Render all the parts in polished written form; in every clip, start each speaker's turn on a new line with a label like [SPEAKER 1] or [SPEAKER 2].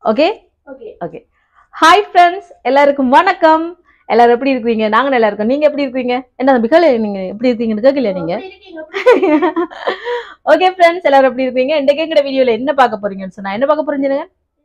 [SPEAKER 1] Okay okay. Hi friends, எல்லாருக்கும் வணக்கம். எல்லாரும் எப்படி இருக்கீங்க? நாங்க நல்லா இருக்கோம். நீங்க எப்படி இருக்கீங்க? என்ன பிகல நீங்க எப்படி இருக்கீங்கன்னு கேட்கல நீங்க? ஓகே ஃப்ரெண்ட்ஸ், எல்லாரும் எப்படி இருக்கீங்க? இன்றைக்கு எங்கட வீடியோல என்ன பார்க்க போறீங்கன்னு சொன்னா என்ன பார்க்க போறீங்க?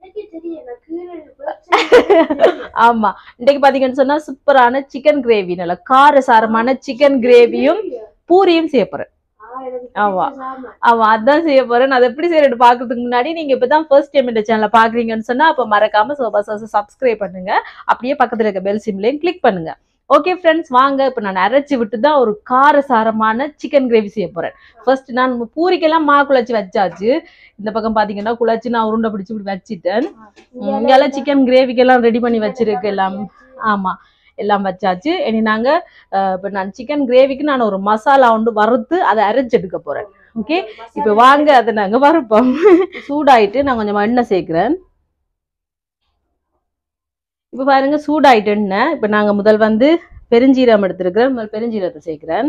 [SPEAKER 1] ஆமா, இன்னைக்கு பாத்தீங்கன்னு சொன்னா சூப்பரான சிக்கன் கிரேவி, நல்ல காரசாரமான சிக்கன் கிரேவியும் பூரியும் செய்ய போறேன். ஆமா ஆமா, அதான் செய்ய போறேன். அதை எப்படி செய்யறது பாக்குறதுக்கு முன்னாடி நீங்க இப்பதான் ஃபர்ஸ்ட் டைம் இந்த சேனலை பாக்குறீங்கன்னு சொன்னா அப்ப மறக்காம சோபாஸ் ஹவுஸ் சப்ஸ்கிரைப் பண்ணுங்க. அப்படியே பக்கத்துல இருக்க பெல் சிம்லையும் கிளிக் பண்ணுங்க. ஓகே ஃப்ரெண்ட்ஸ், வாங்க இப்ப நான் அரைச்சி விட்டு தான் ஒரு காரசாரமான சிக்கன் கிரேவி செய்ய போறேன். ஃபர்ஸ்ட் நான் பூரிக்கெல்லாம் மா குழச்சி வச்சாச்சு. இந்த பக்கம் பாத்தீங்கன்னா குழச்சி நான் உருண்டை பிடிச்சி இப்படி வச்சுட்டேன். இங்கெல்லாம் சிக்கன் கிரேவிக்கெல்லாம் ரெடி பண்ணி வச்சிருக்கு எல்லாம். ஆமா, எல்லாம் வச்சாச்சு. இனி நாங்க இப்போ நான் சிக்கன் கிரேவிக்கு நான் ஒரு மசாலா ஒன்று வறுத்து அதை அரைச்சு எடுக்க போறேன். ஓகே, இப்போ வாங்க அதை நாங்க வறுப்போம். சூடாயிட்டு நான் கொஞ்சம் எண்ணெய் சேர்க்கிறேன். இப்போ பாருங்க சூடாயிட்டு எண்ணெய். இப்போ நாங்க முதல் வந்து பெருஞ்சீரகம் எடுத்திருக்கிறேன். முதல் பெருஞ்சீரகத்தை சேர்க்கிறேன்.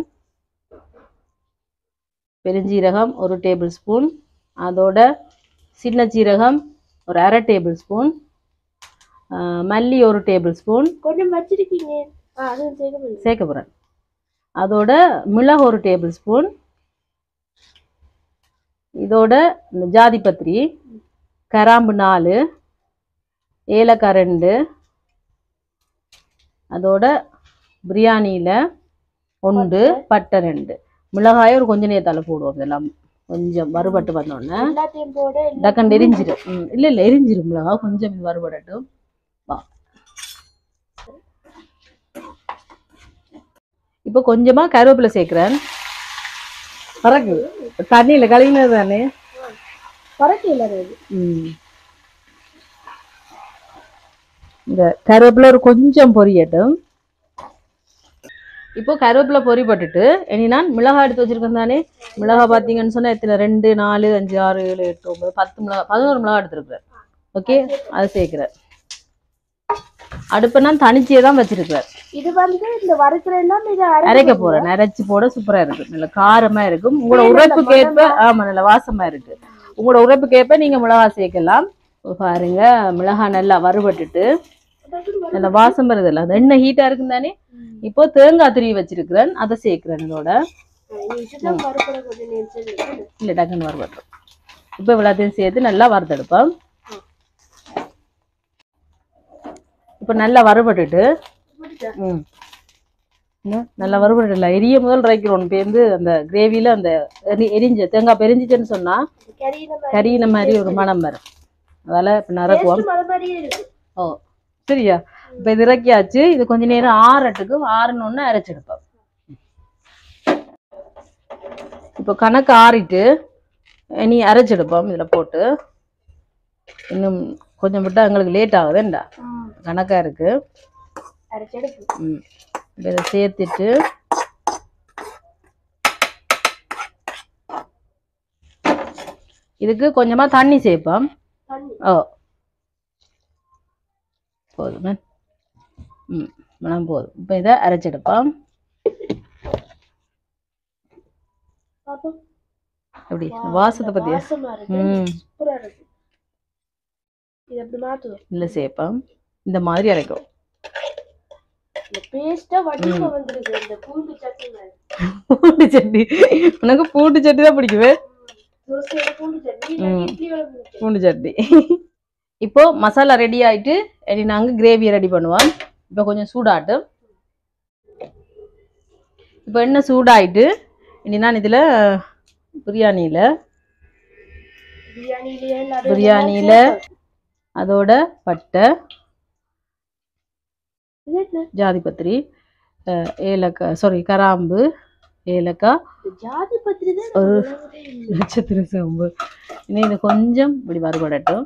[SPEAKER 1] பெருஞ்சீரகம் 1 டேபிள் ஸ்பூன், அதோட சின்ன சீரகம் ஒரு 1/2 டேபிள் ஸ்பூன், மல்லி 1 டேபிள் ஸ்பூன்
[SPEAKER 2] கொஞ்சம் வச்சிருக்கீங்க
[SPEAKER 1] சேர்க்க போறேன். அதோட மிளகு 1 டேபிள் ஸ்பூன், இதோட ஜாதி பத்திரி, கராம்பு 4, ஏலக்காய் 2, அதோட பிரியாணியில 1, பட்டை 2, மிளகாய் ஒரு கொஞ்ச நேரத்தால போடுவோம். இதெல்லாம் கொஞ்சம் வறுபட்டு வந்தோடனே டக்கன் எரிஞ்சிடும். இல்ல எரிஞ்சிடும். மிளகாய் கொஞ்சம் வறுபடட்டும். இப்போ கொஞ்சமா கருவேப்பிலை சேர்க்கிறேன். பறக்கு தண்ணியில கழுவினது தானே. இந்த கருவேப்பிலை ஒரு கொஞ்சம் பொரியட்டும். இப்போ கருவேப்பிலை பொரி போட்டுட்டு இனி நான் மிளகாய் எடுத்து வச்சிருக்கேன் தானே. மிளகாய் பார்த்தீங்கன்னு சொன்னா எத்தனை 2, 4, 5, 6, 7, 8, 9, 10 மிளகாய், 11 மிளகாய் எடுத்துருக்குறேன். ஓகே, அதை சேர்க்கிறேன். அடுப்பை நான் தனிச்சியே தான் வச்சிருக்கிறேன்.
[SPEAKER 2] இது வந்து இந்த வறுக்கிறேன்னா
[SPEAKER 1] அரைக்க போறேன். அரைச்சி போட சூப்பரா இருக்கு, நல்ல காரமா இருக்கும். உங்களோட உரைப்புக்கேற்ப, ஆமா நல்ல வாசமா இருக்கு. உங்களோட உரைப்புக்கேற்ப நீங்க மிளகாய் சேர்க்கலாம். பாருங்க மிளகாய் நல்லா வறுபட்டுட்டு நல்ல வாசம் வருதுல்ல, அந்த எண்ணெய் ஹீட்டா இருக்கும் தானே. இப்போ தேங்காய் துருவி வச்சிருக்கிறேன், அதை சேர்க்கிறேன். இதோட இல்ல டக்குன்னு வறுபட்டுரும். இப்போ இவ்வளோத்தையும் சேர்த்து நல்லா வறுத்தெடுப்போம். இப்போ நல்லா வறுபட்டுட்டு நல்லா வறுபடல எரிய முதல் ரைக்கிறோம். பேருந்து அந்த கிரேவியில அந்த எரிஞ்ச தேங்காய் பெரிஞ்சிச்சுன்னு சொன்னா கறியின மாதிரி ஒரு மனம் வரும். அதால இப்ப நறுக்குவோம். ஓ சரியா, இப்ப இது இறக்கியாச்சு. இது கொஞ்ச நேரம் ஆறட்டுக்கு, ஆறணும்னு அரைச்செடுப்போம். இப்போ கணக்கு ஆறிட்டு இனி அரைச்செடுப்போம். இதுல போட்டு இன்னும் கொஞ்சம் விட்டா எங்களுக்கு லேட் ஆகுதுண்டா, கணக்கா இருக்கு. இதை சேர்த்துட்டு இதுக்கு கொஞ்சமா தண்ணி சேர்ப்போம். ஓ போதுமே. மனம் போதும். இப்போ இதை அரைச்செடுப்போம். எப்படி வாசத்தை பத்தியா? இல்ல சேர்ப்போம். இந்த மாதிரி அரைக்கும். பூண்டு சட்னி, உனக்கு பூண்டு சட்னி தான் பிடிக்குமே. பூண்டு சட்னி. இப்போ மசாலா ரெடி ஆயிட்டு இனி நாங்க கிரேவியை ரெடி பண்ணுவோம். இப்போ கொஞ்சம் சூடாட்டு. இப்போ என்ன சூடாயிட்டு இனி நான் இதுல பிரியாணியில அதோட பட்டை, ஜாதி பத்திரி, ஏலக்காய், சாரி கராம்பு, ஏலக்காய், ஒரு நட்சத்திர சோம்பு. இனி இது கொஞ்சம் இப்படி வறுபடட்டும்.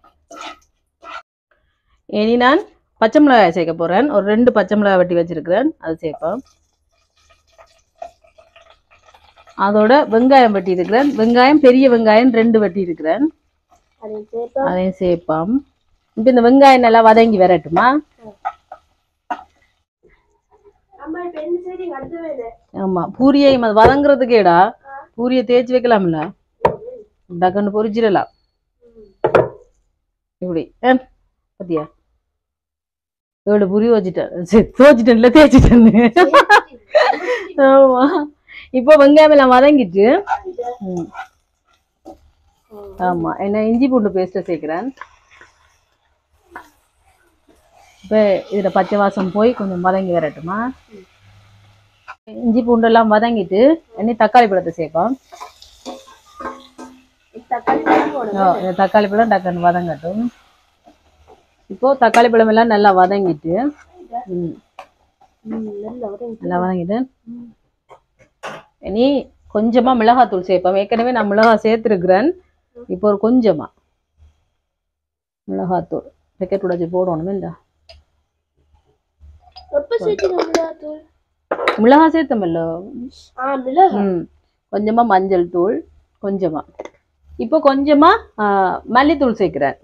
[SPEAKER 1] இனி நான் பச்சை மிளகாய் சேர்க்க போறேன். ஒரு 2 பச்சை மிளகாய் வெட்டி வச்சிருக்கிறேன், அது சேர்ப்பேன். அதோட வெங்காயம் வெட்டி இருக்கிறேன். வெங்காயம் பெரிய வெங்காயம் 2 வெட்டி இருக்கிறேன், அதையும் சேர்ப்போம். இப்ப இந்த வெங்காயம் நல்லா வதங்கி வரட்டுமா. ஆமா, பூரியை வதங்குறதுக்கேடா பூரியை தேய்ச்சி வைக்கலாம்ல, டக்குன்னு பொரிச்சிடலாம். இப்படி பாத்தியா 7 புரி வச்சுட்டேன் தோச்சிட்டேன் இல்ல தேய்ச்சிட்டேன்னு ஆமா இப்போ வெங்காயம் எல்லாம் வதங்கிட்டு ஆமா என்ன இஞ்சி பூண்டு பேஸ்ட் சேர்க்கிறேன் இப்போ இதுல பச்சை வாசம் போய் கொஞ்சம் வதங்கி வரட்டுமா இஞ்சி பூண்டு எல்லாம் வதங்கிட்டு என்ன தக்காளி பழத்தை சேர்ப்போம் தக்காளி பழம் டக்குன்னு வதங்கட்டும் இப்போ தக்காளி பழம் எல்லாம் நல்லா வதங்கிட்டு நல்லா வதங்கிட்டு இனி கொஞ்சமா மிளகாத்தூள் சேர்ப்போம் ஏற்கனவே நான் மிளகாய் சேர்த்துருக்கிறேன் இப்போ ஒரு கொஞ்சமா மிளகாத்தூள் பேக்கெட் உடைச்சு போடணும் இந்த மிளகாய் சேர்த்தமில்ல கொஞ்சமா மஞ்சள் தூள் கொஞ்சமா இப்போ கொஞ்சமா மல்லித்தூள் சேர்க்கிறேன்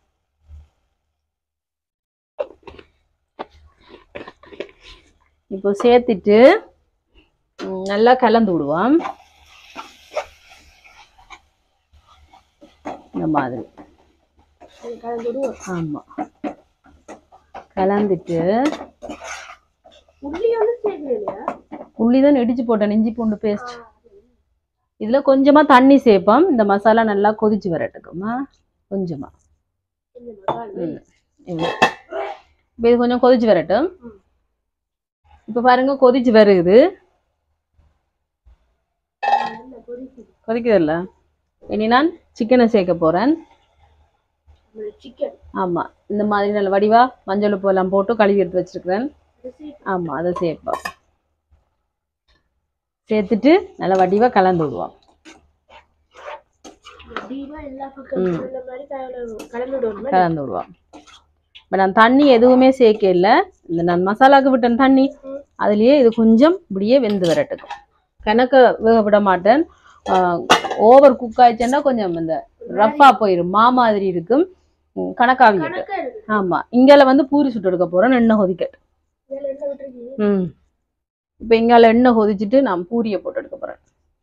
[SPEAKER 1] இப்போ சேர்த்துட்டு நல்லா கலந்து விடுவோம் இந்த மாதிரி ஆமா கலந்துட்டு உள்ளிதான் இடிச்சு போட்டேன் இஞ்சி பூண்டு பேஸ்ட் இதுல கொஞ்சமா தண்ணி சேர்ப்போம் இந்த மசாலா நல்லா கொதிச்சு வரட்டுக்குமா கொஞ்சமா இது கொஞ்சம் கொதிச்சு வரட்டும் இப்ப பாருங்க கொதிச்சு வருது கொதிக்குதுல்ல இனி நான் சிக்கனை சேர்க்க போறேன் ஆமா இந்த மாதிரி நல்ல வடிவா மஞ்சள் உப்பு எல்லாம் போட்டு கழுவி எடுத்து வச்சிருக்கிறேன் ஆமா அதை சேர்ப்போம் சேர்த்துட்டு நல்லா வடிவா கலந்து விடுவோம் கலந்து விடுவோம் இப்போ நான் தண்ணி எதுவுமே சேர்க்க இல்லை இந்த நான் மசாலாவுக்கு விட்டேன் தண்ணி அதுலயே இது கொஞ்சம் இப்படியே வெந்து வரட்டுக்கும் கணக்க வேக விட மாட்டேன் ஓவர் குக் ஆயிடுச்சுன்னா கொஞ்சம் இந்த ரஃப்பா போயிடும் மாதிரி இருக்கும் கணக்காவிட்டு ஆமா இங்கால வந்து பூரி சுட்டு எடுக்க போறேன் எண்ணெய் கொதிக்கட்டு இப்ப இங்கால எண்ணெய் கொதிச்சுட்டு நான் பூரியை போட்டு எடுக்க போறேன்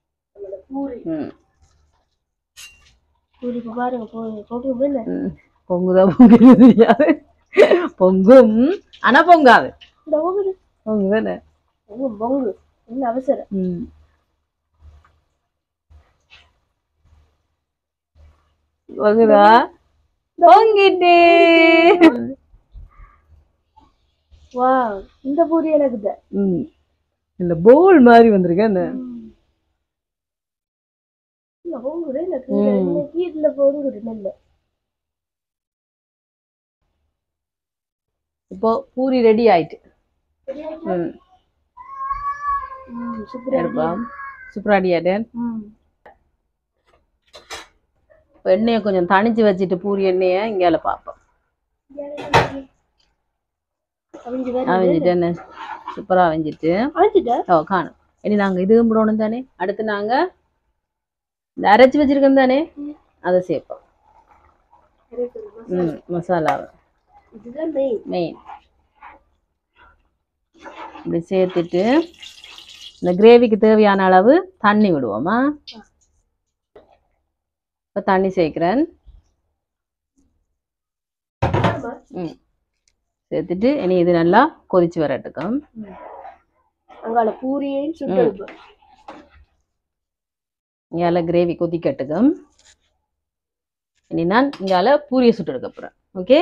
[SPEAKER 1] பொங்குதா பொங்குது தெரியாது பொங்கும் ஆனா பொங்காது பொங்குதானே பொங்கு என்ன அவசரம் பொங்குதா பொங்கிட்டு
[SPEAKER 2] வா இந்த பூரி எனக்கு
[SPEAKER 1] இந்த போல் மாதிரி வந்திருக்கேன் இப்போ பூரி ரெடி ஆயிட்டு சூப்பரா ரெடி ஆயிட்டேன் எண்ணெயை கொஞ்சம் தணிச்சு வச்சுட்டு பூரி எண்ணெய இங்கால பாப்போம் அவிஞ்சிட்டு சூப்பரா அவிஞ்சிட்டு காணும் இனி நாங்க இது கும்பிடணும் தானே அடுத்து நாங்க இந்த அரைச்சு வச்சிருக்கோம் தானே அதை சேர்ப்போம் மசாலாவை மெயின் இப்படி சேர்த்துட்டு இந்த கிரேவிக்கு தேவையான அளவு தண்ணி விடுவோமா இப்போ தண்ணி சேர்க்கிறேன் சேர்த்துட்டு இனி இது நல்லா கொதிச்சு வரட்டுக்கும்
[SPEAKER 2] அங்கால பூரியையும் சுட்டெடுப்போம்
[SPEAKER 1] இங்கால கிரேவி கொதிக்கட்டுக்கும் இனி நான் இங்கால பூரியை சுட்டு எடுக்க போறேன் ஓகே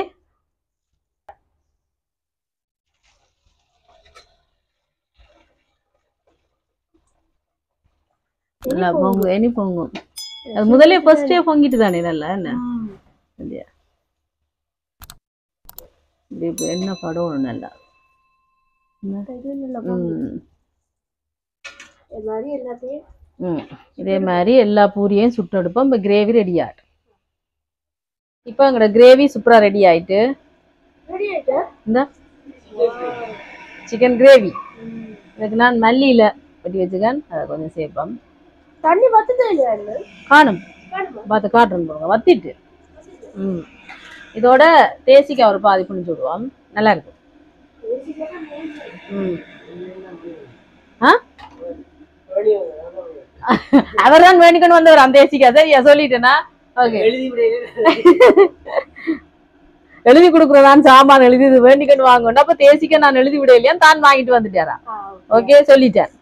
[SPEAKER 1] நல்லா பொங்கும் இனி பொங்கும் அது முதல்ல ஃபர்ஸ்டே பொங்கிட்டு தானே நல்லா என்ன இல்லையா இப்போ என்ன படம் நல்லா இதே மாதிரி எல்லா பூரியும் சுட்டு எடுப்போம் இப்போ கிரேவி ரெடி ஆகிடும் இப்போ எங்களோட கிரேவி சூப்பரா ரெடி ஆயிட்டு இந்த சிக்கன் கிரேவி இதுக்கு நான் மல்லியில வெட்டி வச்சுக்கேன் அதை கொஞ்சம் சேர்ப்போம்
[SPEAKER 2] தண்ணி வத்துதே இல்லையா
[SPEAKER 1] காணும் பார்த்து காட்டுறேன் போங்க வத்திட்டு இதோட தேசிக்காய் ஒரு பாதி புளிஞ்சு விடுவோம் நல்லா இருக்கும் அவர் தான் வேண்டிக்கொண்டு வந்தவர் அந்த தேசிக்காய் சரியா சொல்லிட்டேனா ஓகே எழுதி கொடுக்குறதான் சாமான் எழுதி இது வேண்டிக்கன்னு வாங்கணும். அப்ப தேசிக்க நான் எழுதி விட இல்லையா தான் வாங்கிட்டு வந்துட்டாரா. ஓகே சொல்லிட்டேன்.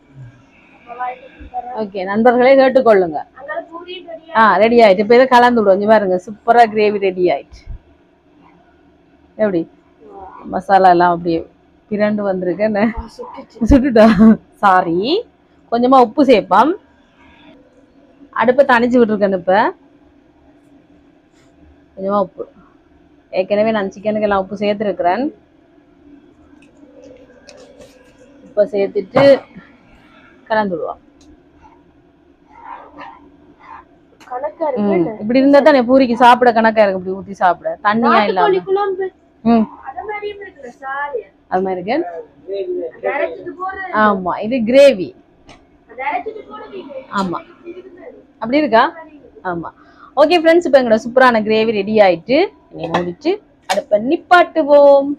[SPEAKER 1] ஓகே நண்பர்களே கேட்டுக்கொள்ளுங்க. ரெடி ஆயிட்டு இப்ப இதை கலந்து விடுவோம். பாருங்க சூப்பரா கிரேவி ரெடி ஆயிட்டு. எப்படி மசாலா எல்லாம் அப்படியே பிரண்டு வந்திருக்கு. என்ன சுட்டுட்டா சாரி. கொஞ்சமா உப்பு சேர்ப்போம். அடுப்பை தணிச்சு விட்டுருக்கேன். இப்ப கொஞ்சமா உப்பு ஏற்கனவே நான் சிக்கனுக்கு எல்லாம் உப்பு சேர்த்துருக்கிறேன். உப்பை சேர்த்துட்டு கலந்து விடுவோம். இப்படி இருந்தா தானே பூரிக்கு சாப்பிட கணக்கா இருக்கு. இப்படி ஊத்தி சாப்பிட தண்ணியா இல்லாம அது மாதிரி இருக்கு. ஆமா இது கிரேவி. ஆமா அப்படி இருக்கா. ஆமா ஓகே ஃப்ரெண்ட்ஸ் இப்ப எங்களோட சூப்பரான கிரேவி ரெடி ஆயிட்டு முடிச்சு அடுப்ப நிப்பாட்டுவோம்.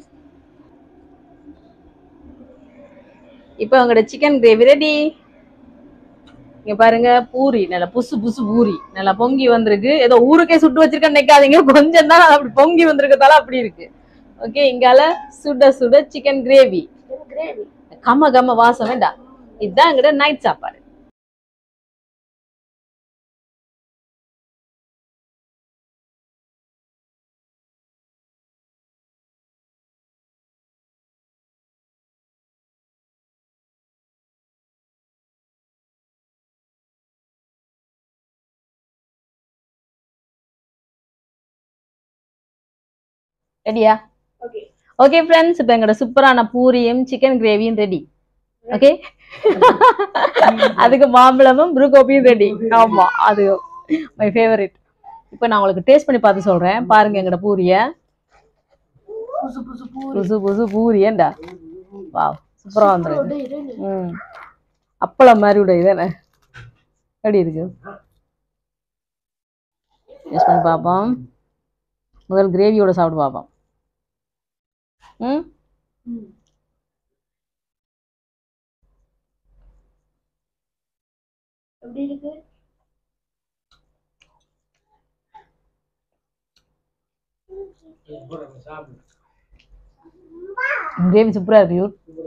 [SPEAKER 1] இப்ப எங்களோட சிக்கன் கிரேவி ரெடி. இங்க பாருங்க பூரி நல்லா புசு புசு பூரி நல்லா பொங்கி வந்திருக்கு. ஏதோ ஊருக்கே சுட்டு வச்சிருக்கேன்னு நினைக்காதீங்க. கொஞ்சம் தான் அப்படி பொங்கி வந்திருக்கதால அப்படி இருக்கு. ஓகே இங்கால சுட சுட சிக்கன் கிரேவி கம கம வாசம் வேண்டாம். இதுதான் எங்கட நைட் சாப்பாடு. ரெடியா? ஓகே ஃப்ரெண்ட்ஸ் இப்போ எங்களோட சூப்பரான பூரியும் சிக்கன் கிரேவியும் ரெடி. ஓகே அதுக்கு மாம்பழமும் ப்ரூகோபியும் ரெடி. ஆமா அது மை ஃபேவரட். இப்போ நான் உங்களுக்கு டேஸ்ட் பண்ணி பார்த்து சொல்றேன். பாருங்க எங்களோட பூரிய புசு புசு பூரியண்டா. வாவ் சூப்பரா வந்துருக்கு. அப்பளம் மாதிரி விட இதுதானே எப்படி இருக்கு டேஸ்ட் பண்ணி பார்ப்போம். முதல் கிரேவியோட சாப்பிட்டு பார்ப்போம். கிரேவி சூப்பரா இருக்கு.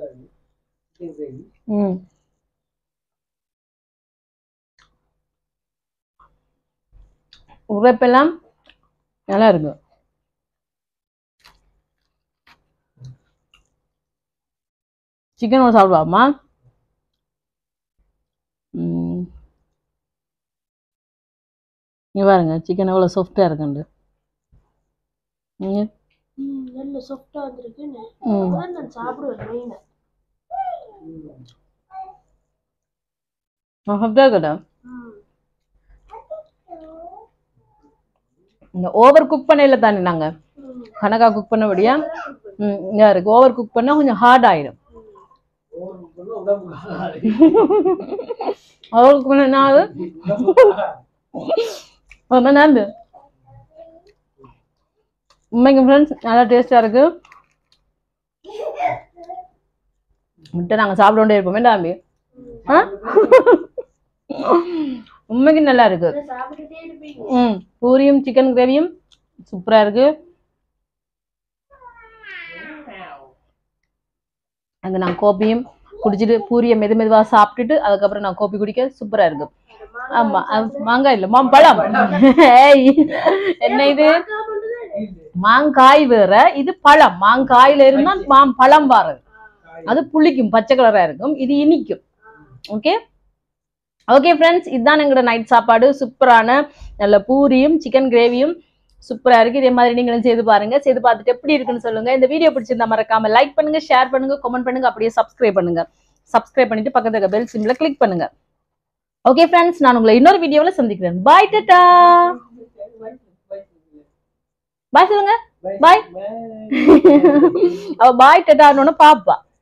[SPEAKER 1] உரைப்பெல்லாம் நல்லா இருக்கு. சிக்கனோட சாப்பிடுவாமா. இங்க பாருங்க சிக்கன் எவ்வளவு சாஃப்டா இருக்குண்டு.
[SPEAKER 2] நல்ல சாஃப்டா வந்திருக்கு. நான் சாப்பிடுவேன்.
[SPEAKER 1] சாஃப்டா இருக்குடா. இந்த ஓவர் குக் பண்ணல தானே நாங்க கணக்கா குக் பண்ணபடியா இருக்கு. ஓவர் குக் பண்ணா கொஞ்சம் ஹார்ட் ஆயிடும். ஓவர் குக் பண்ணா அது உண்மைக்கு ஃப்ரெண்ட்ஸ் நல்லா டேஸ்டா இருக்கு. முட்டை நாங்க சாப்பிட கொண்டே இருப்போமே டாம்பி. உண்மைக்கு நல்லா இருக்கு. பூரியும் சிக்கன் கிரேவியும் சூப்பரா இருக்கு. அங்க நான் கோப்பியும் குடிச்சிட்டு பூரியை மெதுவா சாப்பிட்டுட்டு அதுக்கப்புறம் நான் கோப்பி குடிக்க சூப்பரா இருக்கு. ஆமா மாங்காய் இல்ல மாம்பழம். என்ன இது மாங்காய் வேற இது பழம். மாங்காயில இருந்தா மாம்பழம் வர்றது. அது புளிக்கும் பச்சை கலரா இருக்கும். இது இனிக்கும். ஓகே ஓகே ஃப்ரெண்ட்ஸ் இதுதான் எங்களோட நைட் சாப்பாடு. சூப்பரான நல்ல பூரியும் சிக்கன் கிரேவியும் சூப்பரா இருக்கு. இதே மாதிரி நீங்களும் செய்து பாருங்க. செய்து பார்த்துட்டு எப்படி இருக்குன்னு சொல்லுங்க. இந்த வீடியோ பிடிச்சிருந்தா மறக்காம லைக் பண்ணுங்க, ஷேர் பண்ணுங்க, கமெண்ட் பண்ணுங்க, அப்படியே சப்ஸ்கிரைப் பண்ணுங்க. சப்ஸ்கிரைப் பண்ணிட்டு பக்கத்துல இருக்க பெல் சிம்பிள கிளிக் பண்ணுங்க. ஓகே ஃப்ரெண்ட்ஸ் நான் உங்களை இன்னொரு வீடியோல சந்திக்கிறேன். பாய் டாடா. பாய் சொல்லுங்க. பாய். அவ பாய் டாடான்னு பாப்பா.